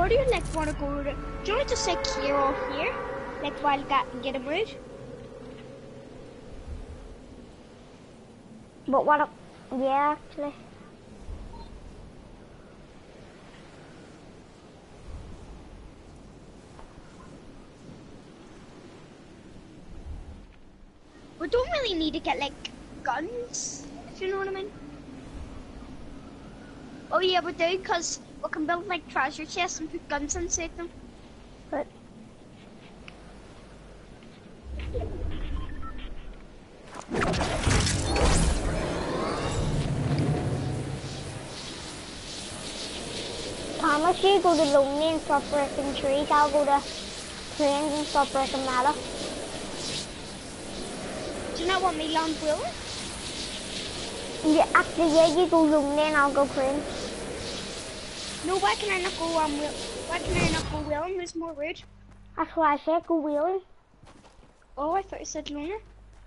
Or do you like want to go to? Do you want to just like clear all here, like while get a mood? But what? Yeah, actually. We don't really need to get like guns, if you know what I mean. Oh yeah, we do, because we can build like treasure chests and put guns inside them. But Thomas, you go to Lonely and stop breaking trees. I'll go to Plains and stop breaking metal. Do you not want me land will? Yeah, actually, yeah, you go Lonely and I'll go Plains. No, why can I not go why can I not go wheeling? There's more rude. That's why I said go wheeling. Oh, I thought you said loner.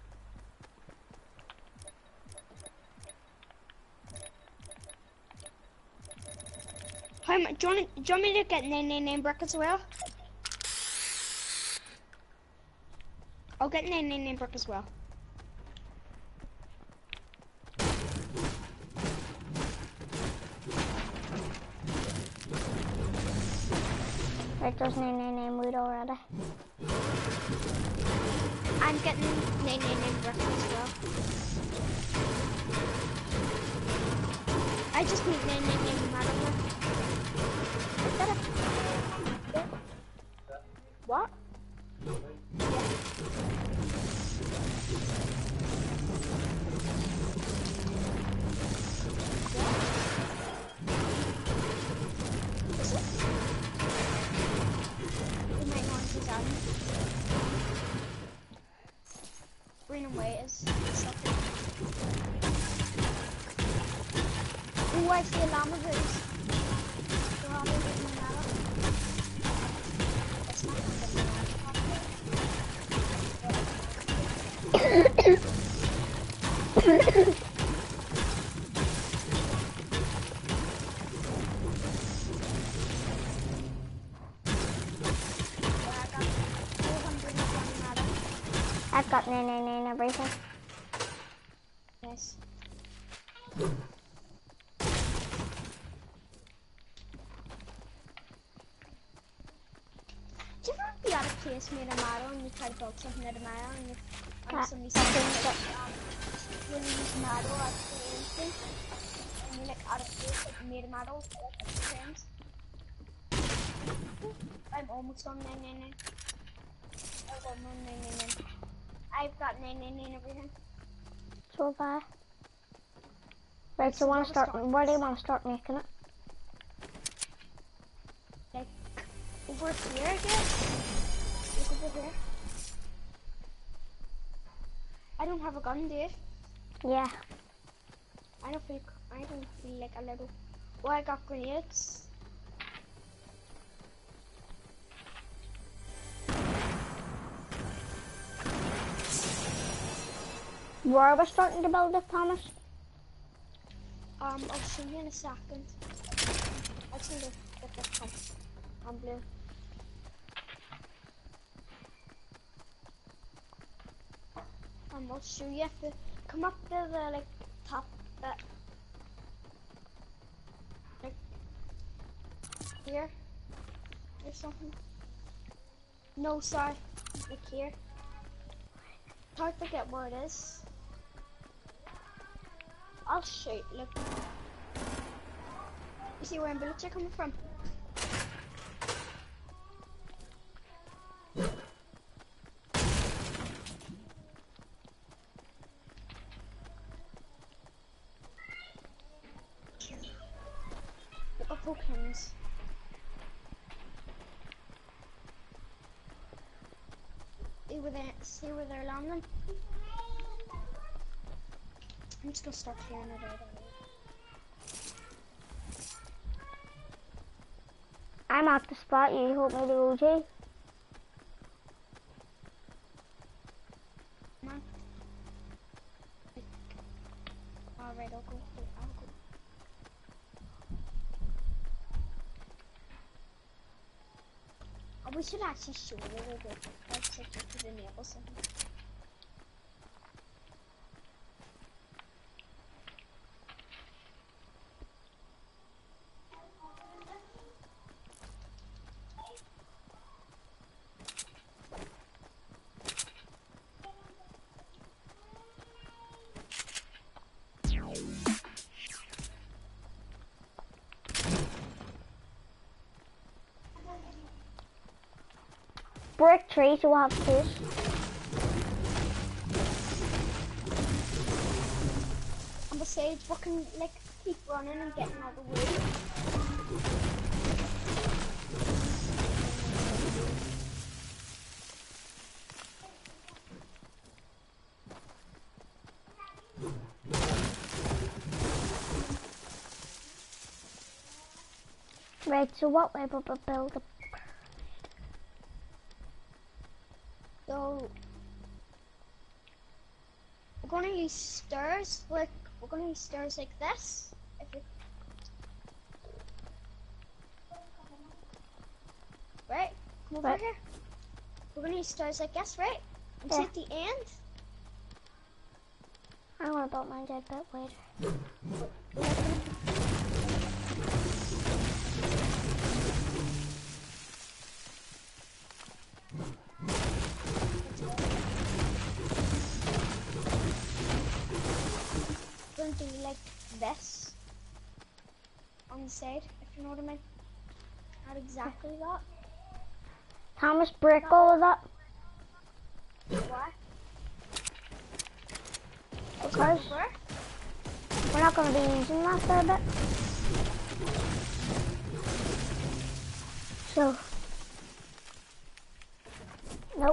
How much? Do you want me to get 999 brick as well? I'll get 999 brick as well. Right, there's 999 wood already. I'm getting 999 brick as well. I just need 999 metal brick. Is that a... What? Green and white is something. Oh, I see a llama boots. They're all over in the metal. That's not I've got 999 everything. Yes. Do you ever be out of place made a model and you try to build something out of model and somebody says that when you use model as the instant and you're like out of place like made a model like friends? I'm almost on 999. I've got 999. I've got 999 everything. So have I. Right, so where do you want to start making it? Like, over here, I guess? Like over here. I don't have a gun, do you? Yeah. I don't feel like a little... Oh, I got grenades. Where are we starting to build it, Thomas? I'll show you in a second. I just need to get this cup. I'm blue. I'll show you if you come up to the like top bit. Like here or something. No, sorry. Like here. It's hard to get where it is. I'll shoot, look. You see where bullets are coming from? What tokens? See where they're landing? I'm just gonna start clearing it out. I'm at the spot you hope me to go to. Come on. Alright, I'll go. we should actually show it a bit. That's like you could enable something. Brick trees will have two. On the stage, we can like keep running and getting out of the way. Right, so what way will we build a... So we're gonna use stairs like this. If it... Right, come over Right. here. We're gonna use stairs like this, right? And Yeah. see at the end. I'm gonna build mine a bit later. We're gonna do like this on the side, if you know what I mean. Not exactly that. How much brick all of that? Why? Because Where? we're not gonna be using that for a bit. So, nope.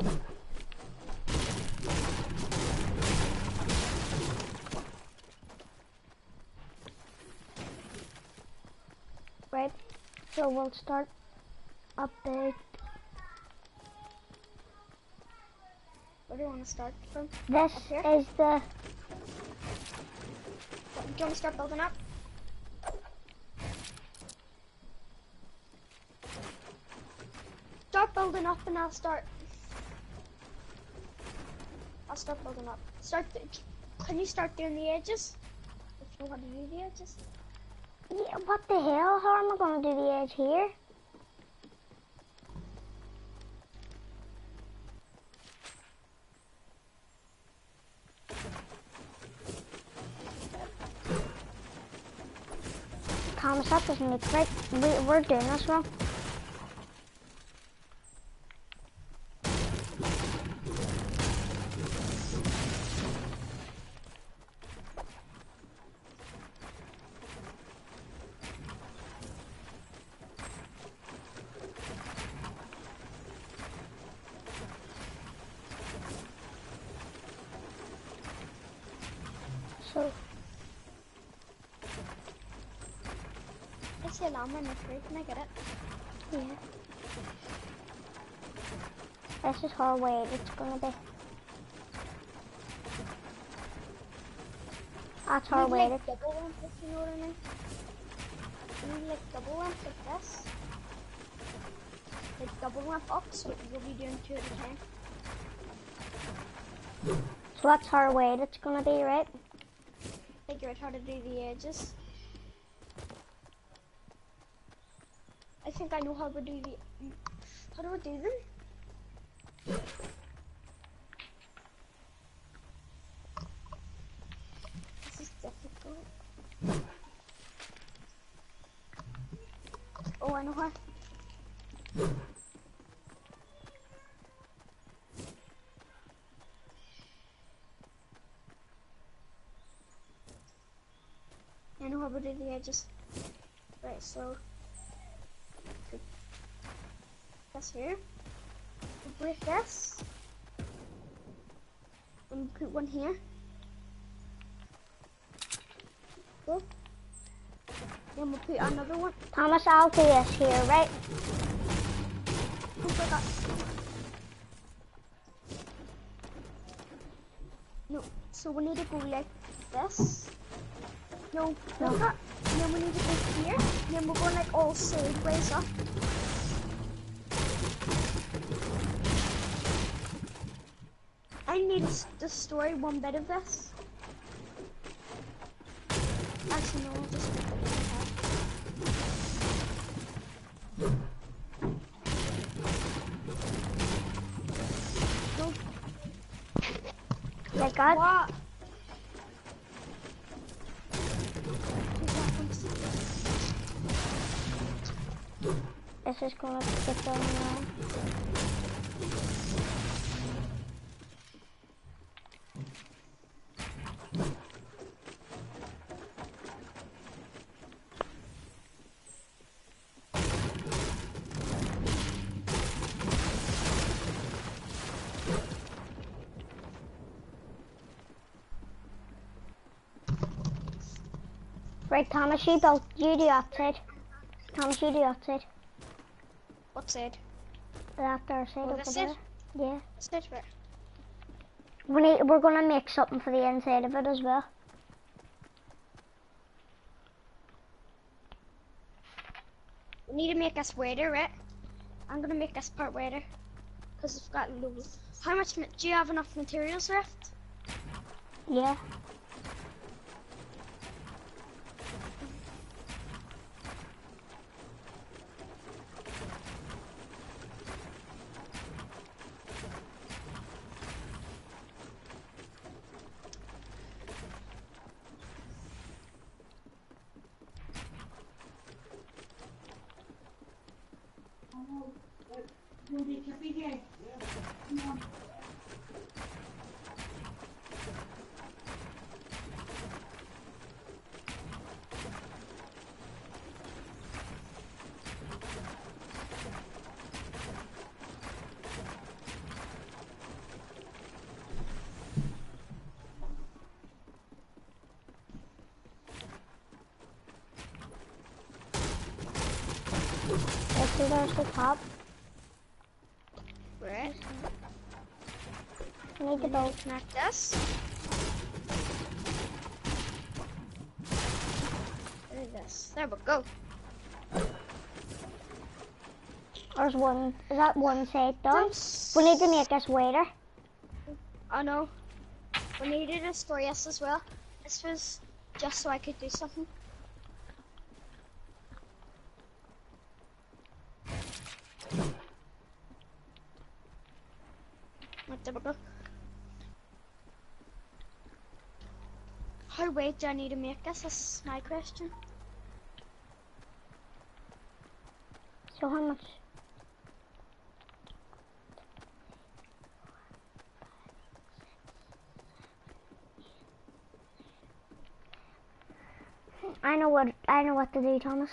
Right, so we'll start up big. Where do you want to start from? This Up here? is the, Do you want to start building up? Start building up and I'll start building up. Can you start doing the edges? If you know how to do the edges. yeah, what the hell? How am I gonna do the edge here? Thomas, that doesn't look right. We're doing this wrong. So, I see a llama in the tree. Can I get it? yeah. This is how wide it's gonna be. That's how Need wide like it. double length, if you know what I mean. Need like double length like this. Like double length up, so you'll be doing 2 at a time. So that's how wide it's gonna be, right? Figure out how to do the edges. I think I know how to do the. How do I do them? This is difficult. Oh, I know how. I know how to do the edges. Right, so this here. We'll break this. And put one here. Go. Then we'll put another one. Thomas, I'll do this here, right? Oh my god. No, so we need to go like this. No, No. like that. And then we need to go here. And then we're going like all sideways up. the story one bit of this? Actually, no, I'll just put it in the head. No. Like that? What? 2 seconds. This is gonna get done now. Right, Thomas, you built, you do outside. Thomas, you do outside. What side? That there side Oh, over this there. side? Yeah. Side where? We're gonna make something for the inside of it as well. We need to make us wider, right? I'm gonna make this part wider. Because it's got loads. How much, do you have enough materials left? Yeah. Let's see, there's the top. Right. We need to build. Connect this. Where is this? There we go. There's one. Is that one side done? This- We need to make this wider. Oh no. We needed a story yes as well. This was just so I could do something. Right, there we go. How wide do I need to make this? That's my question. So how much? I know what to do, Thomas.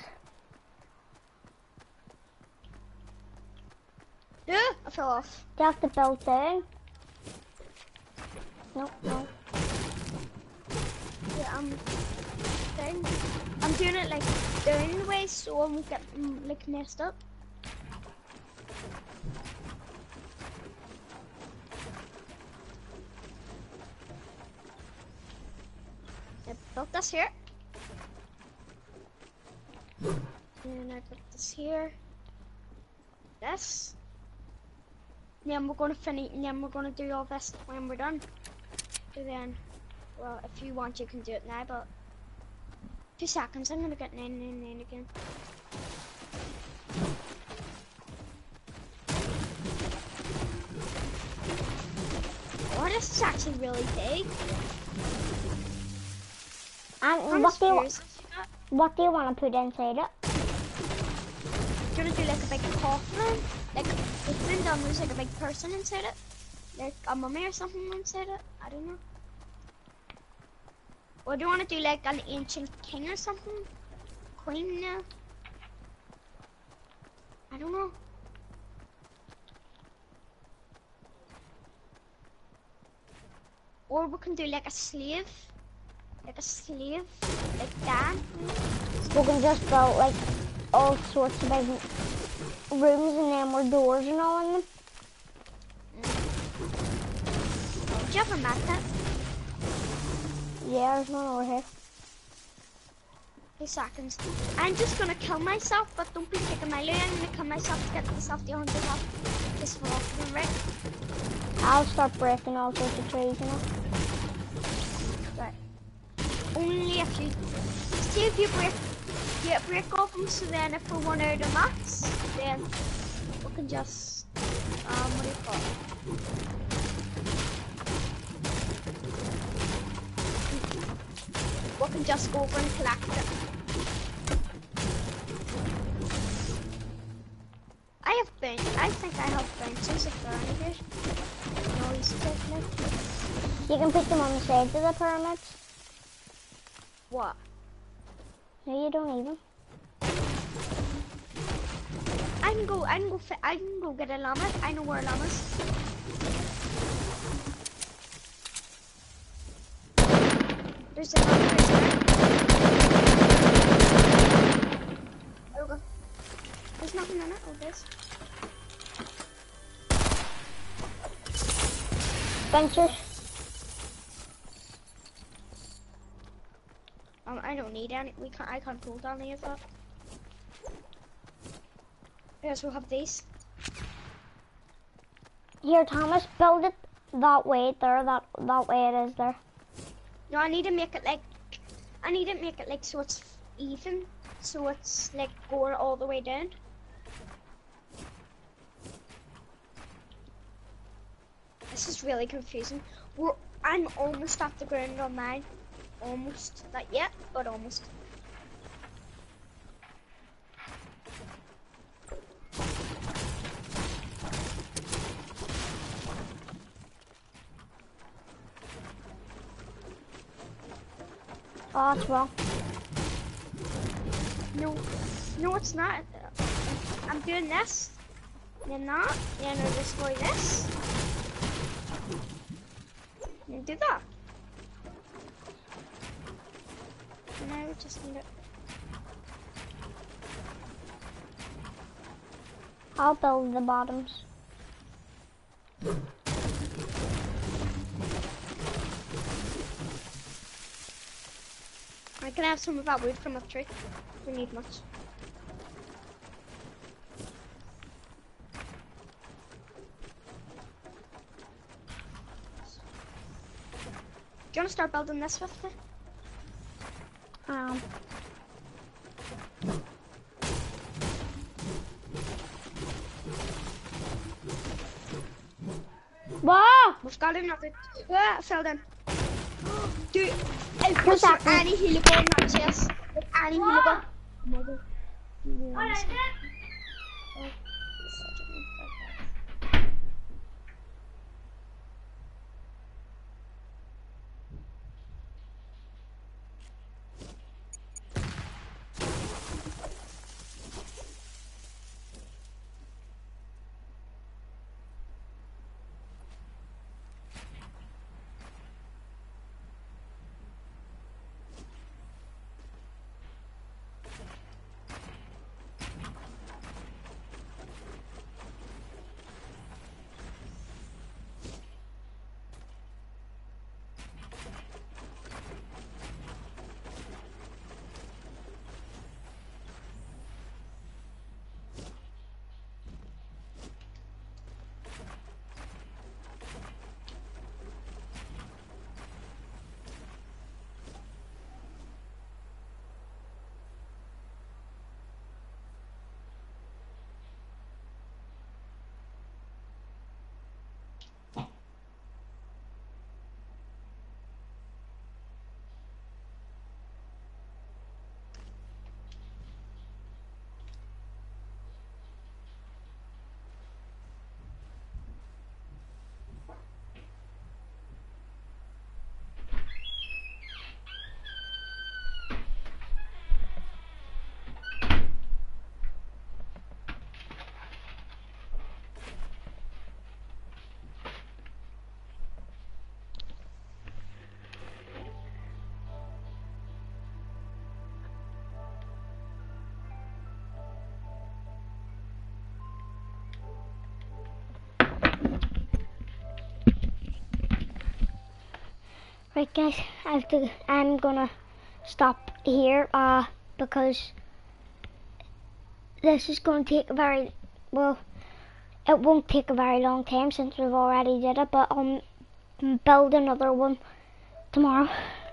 Yeah, I fell off. Do you have to build down? No, no. Yeah, down. I'm doing it like down the way so I won't get like messed up. I built this here. And I put this here. This. And then we're gonna finish. And then we're gonna do all this when we're done. And then, well, if you want, you can do it now. But 2 seconds. I'm gonna get 999 again. Oh, this is actually really big. And How many spears have you got? what do you want to put inside it? Do you want to do like a big coffin? Like, it's been done, there's like a big person inside it. Like a mummy or something inside it. I don't know. Or do you want to do like an ancient king or something? Queen now? I don't know. Or we can do like a slave. Like a slave. Like that. We can just build like all sorts of big rooms and then more doors and all in them. Do you have a map then? Yeah, there's one over here. 2 seconds. I'm just gonna kill myself, but don't be taking my loot. I'm gonna kill myself to get myself the 100 health. Just for off right? I'll start breaking all sorts of trees, you know. Right. Only if you see if you break off them, so then if we run out of mats, then we can just what do you call it? We can just go over and collect it. I think I have benches if they're any good. No, he's taking it. You can put them on the sides of the pyramids. What? No, you don't even. I can go get a llama. I know where a llama's. There's a llama right there. There we go. There's nothing in it. Oh, there's. Spencer. I don't need any. I can't hold any of that. Yes, we'll have these. Here, Thomas, build it that way there, that way it is there. No, I need to make it like so it's even, so it's like going all the way down. This is really confusing. I'm almost at the ground on mine. Almost, not yet, but almost. Oh, it's wrong. No, it's not. I'm doing this, then that, then I'll destroy this, and do that. And now we just need it. I'll build the bottoms. I can have some of that wood from a tree. Don't need much. Do you want to start building this with me? Wow! We've got another. Ah, I fell down. Dude, was there any helical in that chest? Like any helical? Mother. Right, guys, I'm gonna stop here, because this is gonna take a very, well, It won't take a very long time since we've already did it, but I'll build another one tomorrow.